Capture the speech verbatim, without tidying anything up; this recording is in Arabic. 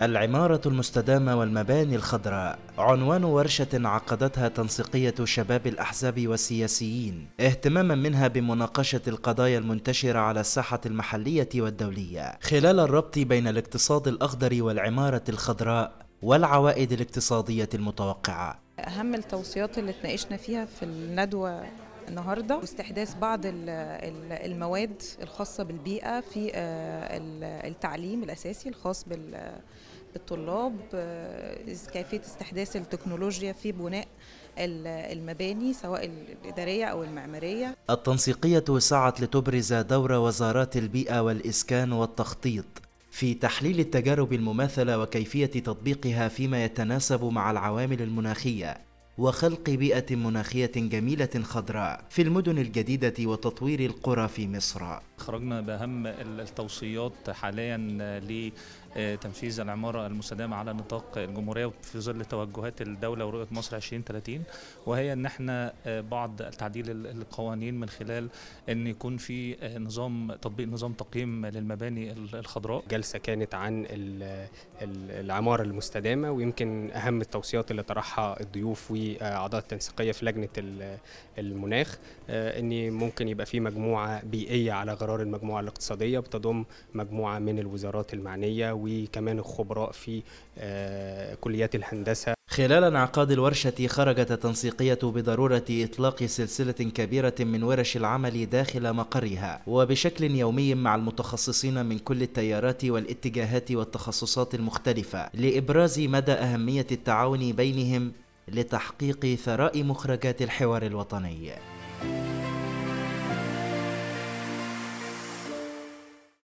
العمارة المستدامة والمباني الخضراء عنوان ورشة عقدتها تنسيقية شباب الأحزاب والسياسيين اهتماما منها بمناقشة القضايا المنتشرة على الساحة المحلية والدولية خلال الربط بين الاقتصاد الأخضر والعمارة الخضراء والعوائد الاقتصادية المتوقعة. أهم التوصيات اللي اتناقشنا فيها في الندوة النهارده استحداث بعض المواد الخاصة بالبيئة في التعليم الأساسي الخاص بالطلاب، كيفية استحداث التكنولوجيا في بناء المباني سواء الإدارية أو المعمارية. التنسيقية سعت لتبرز دور وزارات البيئة والإسكان والتخطيط في تحليل التجارب المماثلة وكيفية تطبيقها فيما يتناسب مع العوامل المناخية وخلق بيئة مناخية جميلة خضراء في المدن الجديدة وتطوير القرى في مصر. خرجنا بأهم التوصيات حاليا لتنفيذ العمارة المستدامة على نطاق الجمهورية في ظل توجهات الدولة ورؤية مصر عشرين ثلاثين، وهي ان احنا بعض تعديل القوانين من خلال ان يكون في نظام تطبيق نظام تقييم للمباني الخضراء. جلسة كانت عن العمارة المستدامة، ويمكن اهم التوصيات اللي طرحها الضيوف واعضاء التنسيقية في لجنة المناخ ان ممكن يبقى في مجموعة بيئية على غرار المجموعة الاقتصادية بتضم مجموعة من الوزارات المعنية وكمان الخبراء في كليات الهندسة. خلال انعقاد الورشة خرجت التنسيقية بضرورة إطلاق سلسلة كبيرة من ورش العمل داخل مقرها وبشكل يومي مع المتخصصين من كل التيارات والاتجاهات والتخصصات المختلفة لإبراز مدى أهمية التعاون بينهم لتحقيق ثراء مخرجات الحوار الوطني.